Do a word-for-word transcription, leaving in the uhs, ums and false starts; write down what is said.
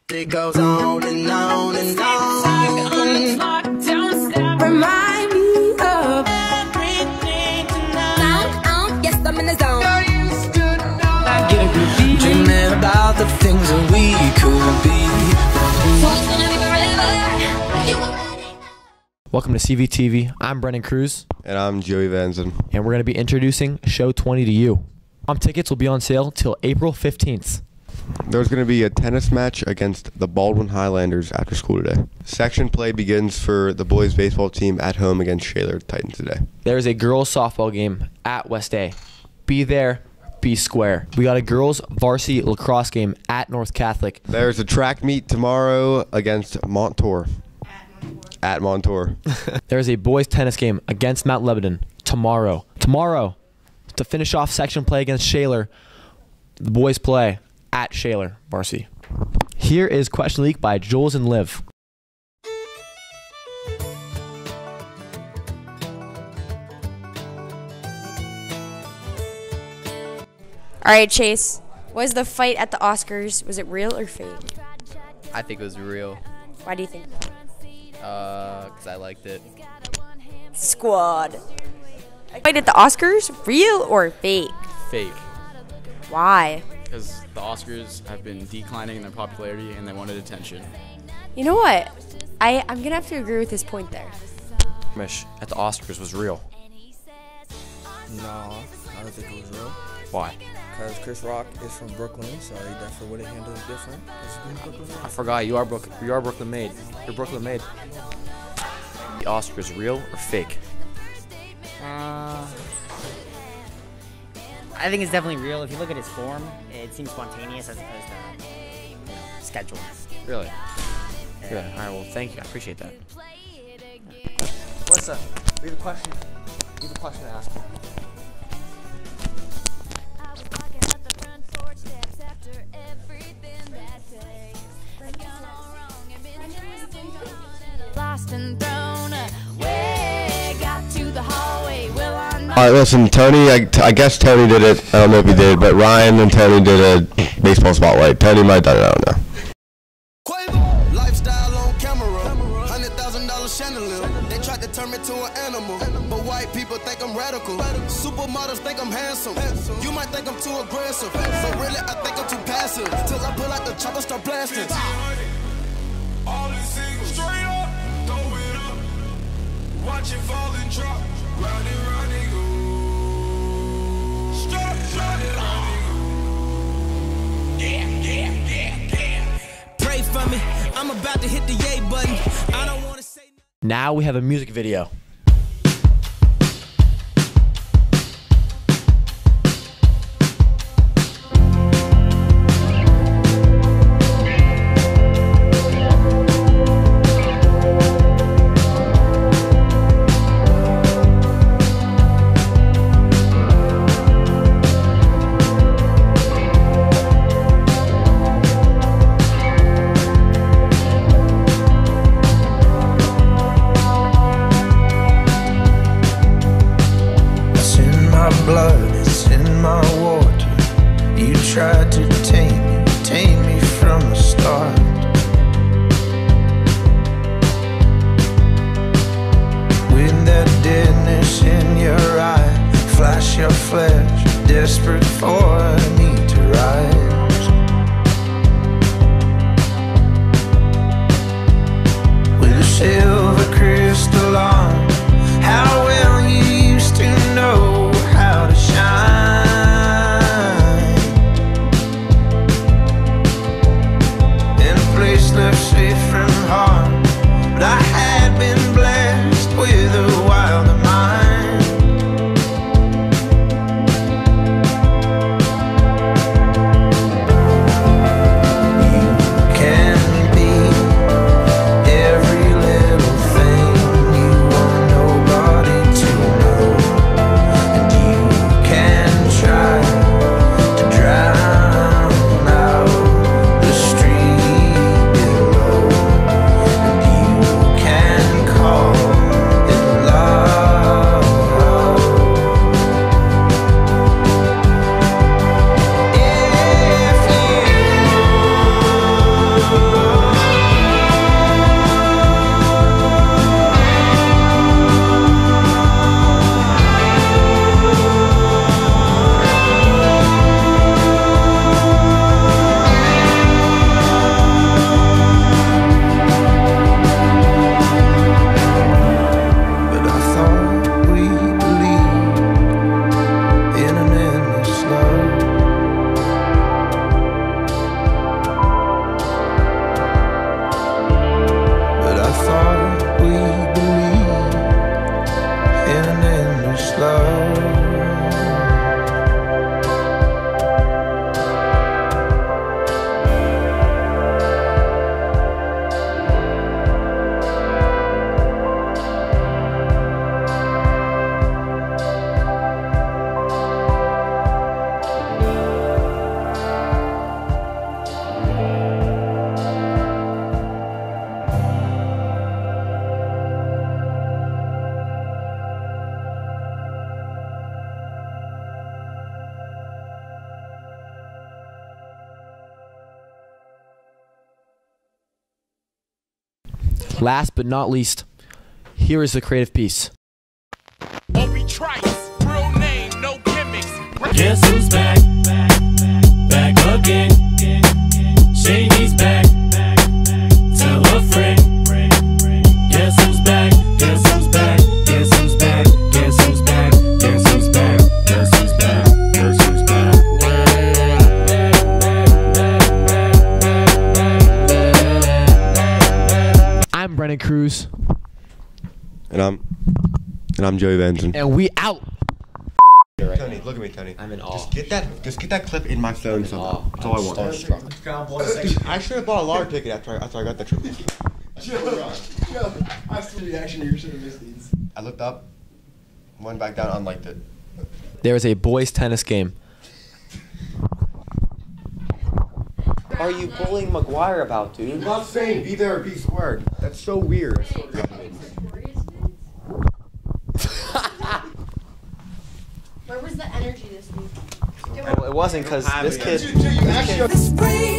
It goes on and on and on. Remind me of everything tonight. Um, yes, I'm in the zone. I get a good beat. Dreaming about the things that we could be. Welcome to C V T V. I'm Brennan Cruz. And I'm Joey Vanzen. And we're going to be introducing Show twenty to you. Prom tickets will be on sale till April fifteenth. There's going to be a tennis match against the Baldwin Highlanders after school today. Section play begins for the boys baseball team at home against Shaler Titans today. There is a girls softball game at West A. Be there, be square. We got a girls varsity lacrosse game at North Catholic. There's a track meet tomorrow against Montour. At Montour. There is a boys tennis game against Mount Lebanon tomorrow. Tomorrow, to finish off section play against Shaler, the boys play at Shaler varsity. Here is Question Leak by Jules and Liv. All right, Chase. Was the fight at the Oscars, was it real or fake? I think it was real. Why do you think? Uh, because I liked it. Squad. Fight at the Oscars, real or fake? Fake. Why? Because the Oscars have been declining in their popularity and they wanted attention. You know what? I, I'm going to have to agree with this point there. Mish, at the Oscars was real. No, I don't think it was real. Why? Because Chris Rock is from Brooklyn, so he definitely would have handled it different. I forgot, you are Brooklyn, you are Brooklyn made. You're Brooklyn made. The Oscars, real or fake? Uh, I think it's definitely real. If you look at its form, it seems spontaneous as opposed to, you know, scheduled. Really? Yeah. Good. All right, well, thank you. I appreciate that. What's up? We have a question. We have a question to ask you. Lost and thrown away, got to the hallway. Will I know? All right, listen, Tony, I, I guess Tony did it. I don't know if he did, but Ryan and Tony did a baseball spotlight. Tony might have done it, I don't know. Quavo, lifestyle on camera, one hundred thousand dollar chandelier. They tried to turn me to an animal, but white people think I'm radical. Supermodels think I'm handsome. You might think I'm too aggressive, but really I think I'm too passive. Till I pull out the chopper, start blasting. All the singles straight up, throw it up. Watch it fall and drop. Round and round and go. Strut, strut it round and go. Yeah, yeah, yeah, yeah. Pray for me, I'm about to hit the yay button. I don't want to say nothing. Now we have a music video. Blood, it's in my water. You tried to tame me, tame me from the start. With that deadness in your eye, flash your flesh, desperate for me to rise. With a silver crystal on, how well you used to know how to shine. In a place left safe from harm, but I had been blessed with a wilder mind. Last but not least, here is the creative piece. Obi Trice, real name, no gimmicks. Guess who's back? Back again. Shady's back. Tell a friend. Guess who's back? Guess who's back? Guess who's back? Guess who's back? Guess who's back? Guess who's back? Guess who's back? I'm Brennan Cruz. And I'm and I'm Joey Benson. And we out. Tony, look at me, Tony. I'm in awe. Just get that just get that clip in my phone somehow. That's all I want. Starstruck. Dude, I should have bought a lottery ticket after I, after I got that triple. I see the reaction. You should have missed these. I looked up, went back down, unliked it. There is a boys tennis game. Are you bullying McGuire about, dude? I'm not saying be there or be squared. That's so weird. Where was the energy this week? It wasn't because this kid. You actually